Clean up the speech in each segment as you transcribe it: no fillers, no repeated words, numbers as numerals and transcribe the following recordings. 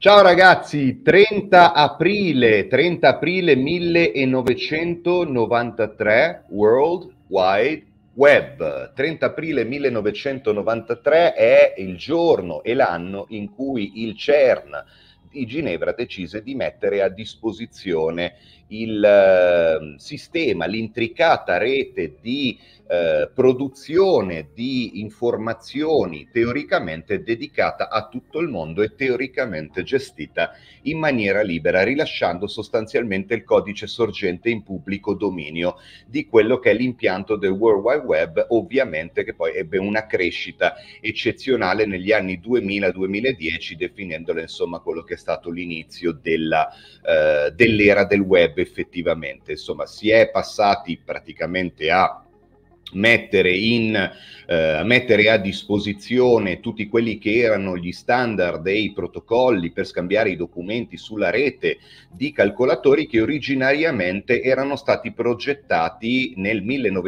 Ciao ragazzi, 30 aprile 1993, World Wide Web. 30 aprile 1993 è il giorno e l'anno in cui il CERN di Ginevra decise di mettere a disposizione il sistema, l'intricata rete di produzione di informazioni teoricamente dedicata a tutto il mondo e teoricamente gestita in maniera libera, rilasciando sostanzialmente il codice sorgente in pubblico dominio di quello che è l'impianto del World Wide Web, ovviamente che poi ebbe una crescita eccezionale negli anni 2000-2010, definendolo insomma quello che è stato l'inizio dell'era del web effettivamente. Insomma, si è passati praticamente a mettere a disposizione tutti quelli che erano gli standard e i protocolli per scambiare i documenti sulla rete di calcolatori che originariamente erano stati progettati nel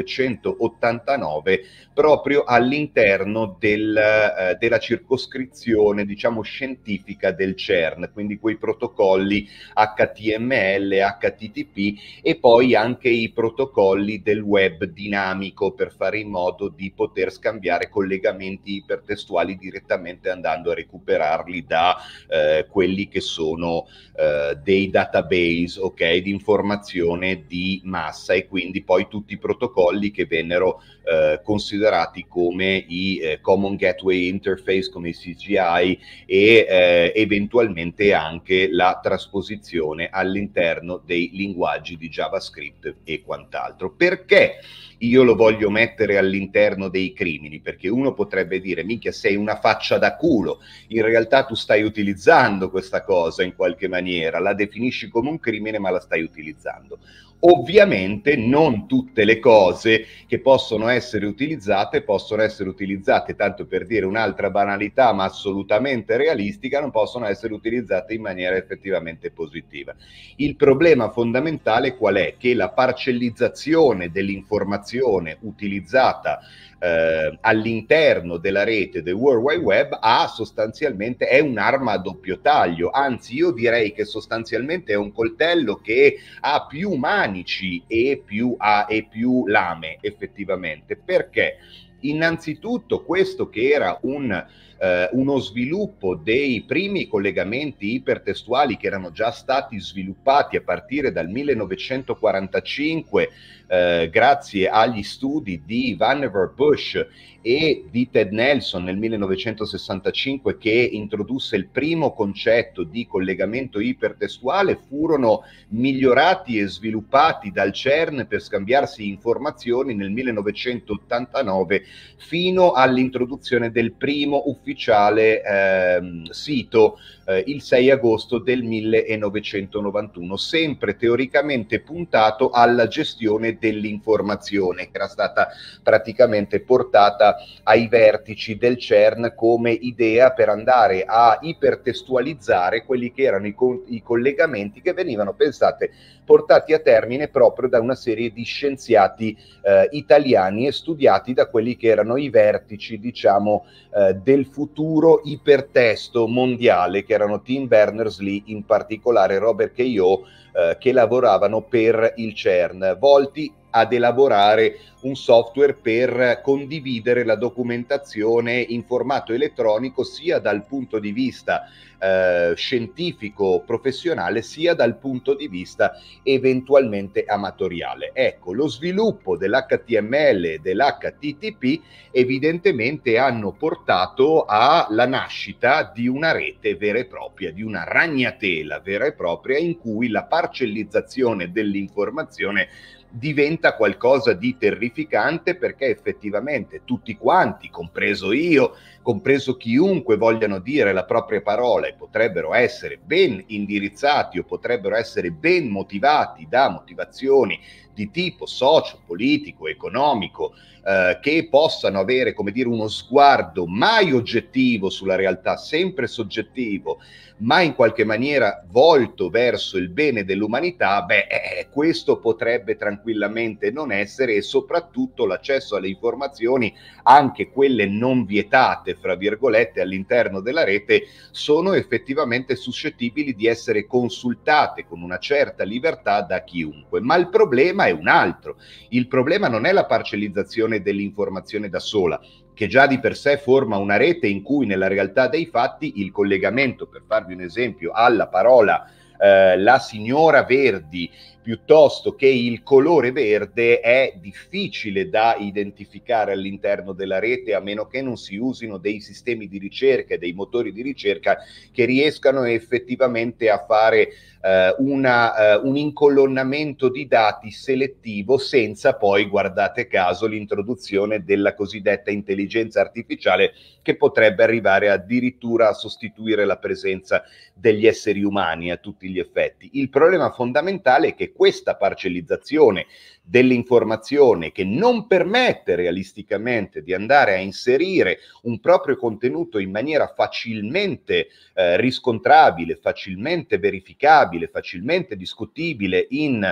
1989 proprio all'interno della circoscrizione, diciamo, scientifica del CERN, quindi quei protocolli HTML, HTTP e poi anche i protocolli del web dinamico per fare in modo di poter scambiare collegamenti ipertestuali direttamente andando a recuperarli da quelli che sono dei database, ok, di informazione di massa, e quindi poi tutti i protocolli che vennero considerati come i Common Gateway Interface, come i CGI, e eventualmente anche la trasposizione all'interno dei linguaggi di JavaScript e quant'altro. Perché io lo voglio mettere all'interno dei crimini? Perché uno potrebbe dire: minchia, sei una faccia da culo, in realtà tu stai utilizzando questa cosa in qualche maniera, la definisci come un crimine ma la stai utilizzando. Ovviamente non tutte le cose che possono essere utilizzate, tanto per dire un'altra banalità ma assolutamente realistica, non possono essere utilizzate in maniera effettivamente positiva. Il problema fondamentale qual è? Che la parcellizzazione dell'informazione utilizzata all'interno della rete del World Wide Web sostanzialmente è un'arma a doppio taglio, anzi io direi che sostanzialmente è un coltello che ha più manici e più lame effettivamente. Perché? Innanzitutto questo che era uno sviluppo dei primi collegamenti ipertestuali che erano già stati sviluppati a partire dal 1945 grazie agli studi di Vannevar Bush e di Ted Nelson nel 1965, che introdusse il primo concetto di collegamento ipertestuale, furono migliorati e sviluppati dal CERN per scambiarsi informazioni nel 1989 fino all'introduzione del primo ufficiale sito il 6 agosto del 1991, sempre teoricamente puntato alla gestione dell'informazione, che era stata praticamente portata ai vertici del CERN come idea per andare a ipertestualizzare quelli che erano i collegamenti che venivano, pensate, portati a termine proprio da una serie di scienziati italiani e studiati da quelli che erano i vertici, diciamo, del futuro ipertesto mondiale, che erano Tim Berners-Lee, in particolare Robert Keogh, che lavoravano per il CERN, volti ad elaborare un software per condividere la documentazione in formato elettronico sia dal punto di vista scientifico professionale sia dal punto di vista eventualmente amatoriale. Ecco, lo sviluppo dell'HTML e dell'HTTP evidentemente hanno portato alla nascita di una rete vera e propria, di una ragnatela vera e propria, in cui la parcellizzazione dell'informazione diventa qualcosa di terrificante, perché effettivamente tutti quanti, compreso io, compreso chiunque vogliano dire la propria parola, e potrebbero essere ben indirizzati o potrebbero essere ben motivati da motivazioni di tipo socio-politico, economico, che possano avere, come dire, uno sguardo mai oggettivo sulla realtà, sempre soggettivo, ma in qualche maniera volto verso il bene dell'umanità, questo potrebbe tranquillamente non essere, e soprattutto l'accesso alle informazioni, anche quelle non vietate, fra virgolette, all'interno della rete, sono effettivamente suscettibili di essere consultate con una certa libertà da chiunque. Ma il problema è un altro. Il problema non è la parcellizzazione dell'informazione da sola, che già di per sé forma una rete in cui nella realtà dei fatti il collegamento, per farvi un esempio, alla parola la signora Verdi piuttosto che il colore verde è difficile da identificare all'interno della rete, a meno che non si usino dei sistemi di ricerca e dei motori di ricerca che riescano effettivamente a fare un incolonnamento di dati selettivo, senza poi, guardate caso, l'introduzione della cosiddetta intelligenza artificiale, che potrebbe arrivare addirittura a sostituire la presenza degli esseri umani a tutti gli effetti. Il problema fondamentale è che questa parcellizzazione dell'informazione, che non permette realisticamente di andare a inserire un proprio contenuto in maniera facilmente riscontrabile, facilmente verificabile, facilmente discutibile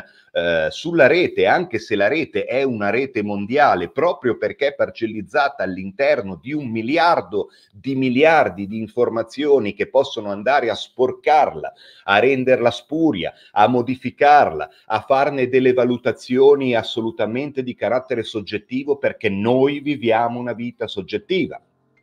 sulla rete, anche se la rete è una rete mondiale, proprio perché è parcellizzata all'interno di 1 miliardo di miliardi di informazioni che possono andare a sporcarla, a renderla spuria, a modificarla, a farne delle valutazioni assolutamente di carattere soggettivo, perché noi viviamo una vita soggettiva.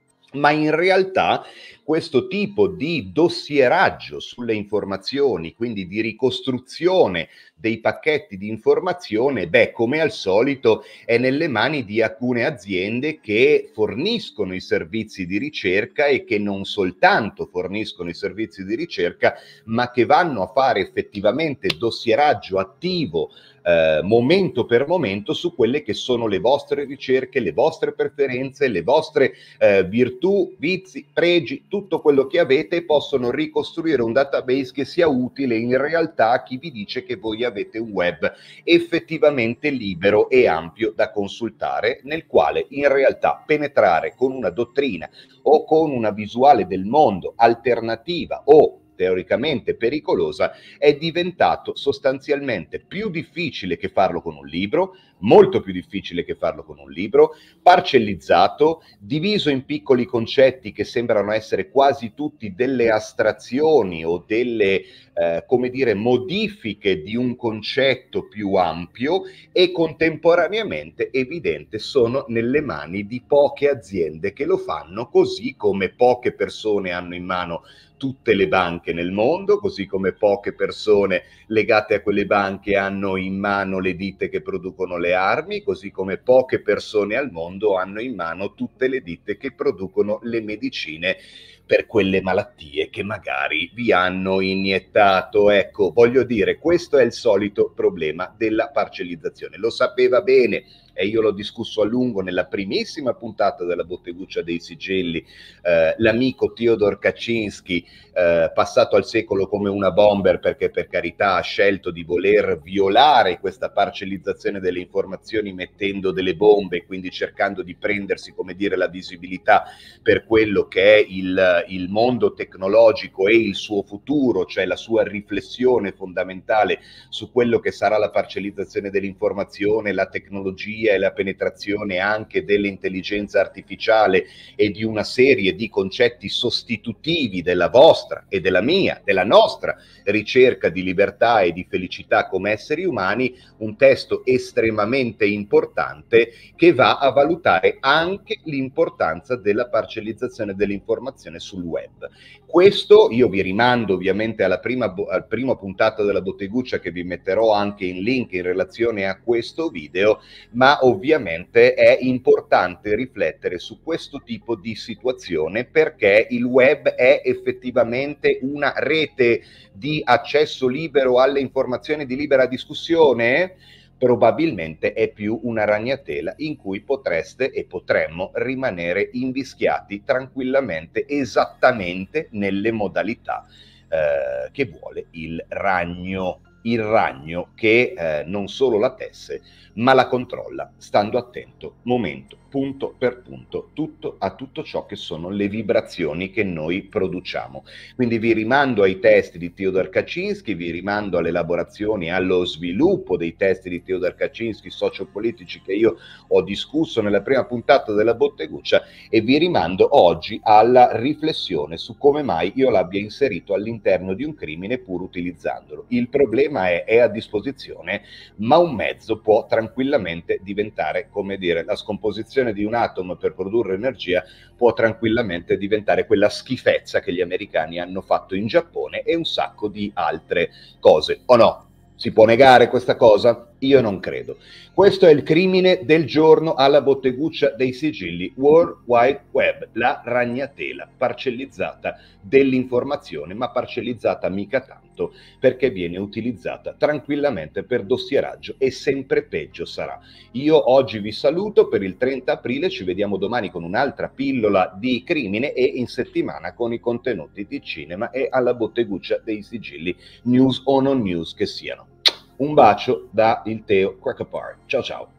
Ma in realtà questo tipo di dossieraggio sulle informazioni, quindi di ricostruzione dei pacchetti di informazione, come al solito è nelle mani di alcune aziende che forniscono i servizi di ricerca, e che non soltanto forniscono i servizi di ricerca, ma che vanno a fare effettivamente dossieraggio attivo momento per momento su quelle che sono le vostre ricerche, le vostre preferenze, le vostre virtù, vizi, pregi, tutto quello che avete, e possono ricostruire un database che sia utile in realtà a chi vi dice che voi avete un web effettivamente libero e ampio da consultare, nel quale in realtà penetrare con una dottrina o con una visuale del mondo alternativa o teoricamente pericolosa è diventato sostanzialmente più difficile che farlo con un libro, molto più difficile che farlo con un libro, parcellizzato, diviso in piccoli concetti che sembrano essere quasi tutti delle astrazioni o delle come dire, modifiche di un concetto più ampio, e contemporaneamente, evidente, sono nelle mani di poche aziende che lo fanno, così come poche persone hanno in mano tutte le banche nel mondo, così come poche persone legate a quelle banche hanno in mano le ditte che producono le armi, così come poche persone al mondo hanno in mano tutte le ditte che producono le medicine per quelle malattie che magari vi hanno iniettato. Ecco, voglio dire, questo è il solito problema della parcellizzazione. Lo sapeva bene, e io l'ho discusso a lungo nella primissima puntata della Botteguccia dei Sigilli, l'amico Theodor Kaczynski, passato al secolo come una bomber, perché per carità ha scelto di voler violare questa parcellizzazione delle informazioni mettendo delle bombe, quindi cercando di prendersi, come dire, la visibilità per quello che è il mondo tecnologico e il suo futuro, cioè la sua riflessione fondamentale su quello che sarà la parcellizzazione dell'informazione, la tecnologia e la penetrazione anche dell'intelligenza artificiale e di una serie di concetti sostitutivi della vostra e della mia, della nostra ricerca di libertà e di felicità come esseri umani. Un testo estremamente importante che va a valutare anche l'importanza della parcellizzazione dell'informazione sul web. Questo io vi rimando ovviamente al primo puntata della Botteguccia, che vi metterò anche in link in relazione a questo video, ma ovviamente è importante riflettere su questo tipo di situazione, perché il web è effettivamente una rete di accesso libero alle informazioni, di libera discussione. Probabilmente è più una ragnatela in cui potreste e potremmo rimanere invischiati tranquillamente, esattamente nelle modalità che vuole il ragno. il ragno che non solo la tesse, ma la controlla, stando attento, momento, punto per punto, a tutto ciò che sono le vibrazioni che noi produciamo. Quindi vi rimando ai testi di Theodor Kaczynski, vi rimando alle elaborazioni, allo sviluppo dei testi di Theodor Kaczynski sociopolitici che io ho discusso nella prima puntata della Botteguccia, e vi rimando oggi alla riflessione su come mai io l'abbia inserito all'interno di un crimine pur utilizzandolo. Il problema è a disposizione, ma un mezzo può tranquillamente diventare, come dire, la scomposizione di un atomo per produrre energia può tranquillamente diventare quella schifezza che gli americani hanno fatto in Giappone e un sacco di altre cose, o no? Si può negare questa cosa? Io non credo. Questo è il crimine del giorno alla Botteguccia dei Sigilli, World Wide Web, la ragnatela parcellizzata dell'informazione, ma parcellizzata mica tanto, perché viene utilizzata tranquillamente per dossieraggio e sempre peggio sarà. Io oggi vi saluto per il 30 aprile, ci vediamo domani con un'altra pillola di crimine e in settimana con i contenuti di cinema e alla Botteguccia dei Sigilli, news o non news che siano. Un bacio da il Teo Crackapart. Ciao ciao.